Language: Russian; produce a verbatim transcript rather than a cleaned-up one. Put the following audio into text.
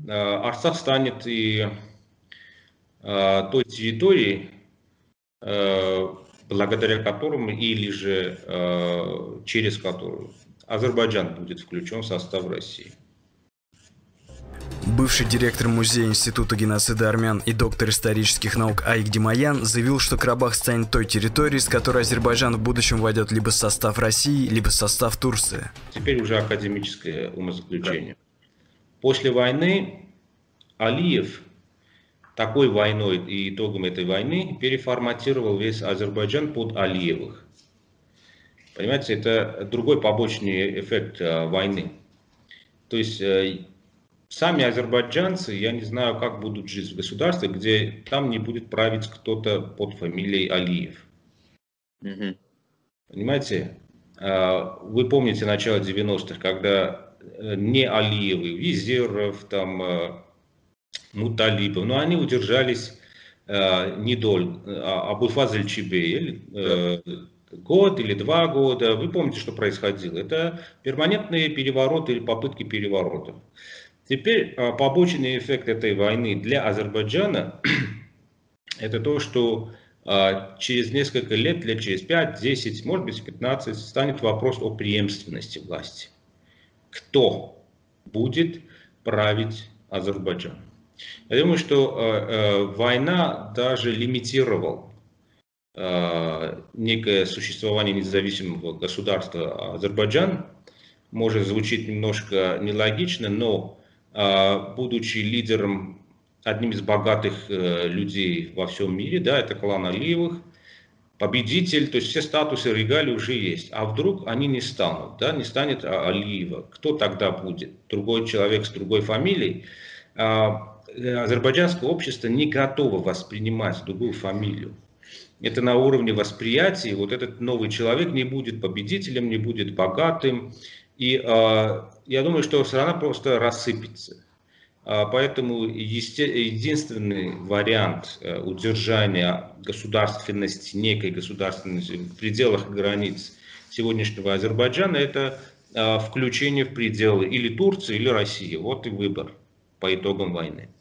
Арцах станет и той территорией, благодаря которому или же через которую Азербайджан будет включен в состав России. Бывший директор Музея Института геноцида армян и доктор исторических наук Айк Демаян заявил, что Карабах станет той территорией, с которой Азербайджан в будущем войдет либо в состав России, либо в состав Турции. Теперь уже академическое умозаключение. После войны Алиев такой войной и итогом этой войны переформатировал весь Азербайджан под Алиевых. Понимаете, это другой побочный эффект войны. То есть сами азербайджанцы, я не знаю, как будут жить в государстве, где там не будет править кто-то под фамилией Алиев. Угу. Понимаете? Вы помните начало девяностых, когда не Алиевы, Визиров, там, Муталипов, но они удержались недолго, Абульфазль Чибей, год или два года. Вы помните, что происходило? Это перманентные перевороты или попытки переворотов. Теперь побочный эффект этой войны для Азербайджана это то, что через несколько лет, лет через пять, десять, может быть пятнадцать, станет вопрос о преемственности власти. Кто будет править Азербайджаном? Я думаю, что война даже лимитировала некое существование независимого государства Азербайджан. Может звучит немножко нелогично, но будучи лидером, одним из богатых людей во всем мире, да, это клан Алиевых, победитель, то есть все статусы, регалии уже есть. А вдруг они не станут, да, не станет Алиева. Кто тогда будет? Другой человек с другой фамилией. Азербайджанское общество не готово воспринимать другую фамилию. Это на уровне восприятия. Вот этот новый человек не будет победителем, не будет богатым. И э, я думаю, что страна просто рассыпется. Э, поэтому есте, единственный вариант э, удержания государственности, некой государственности в пределах границ сегодняшнего Азербайджана, это э, включение в пределы или Турции, или России. Вот и выбор по итогам войны.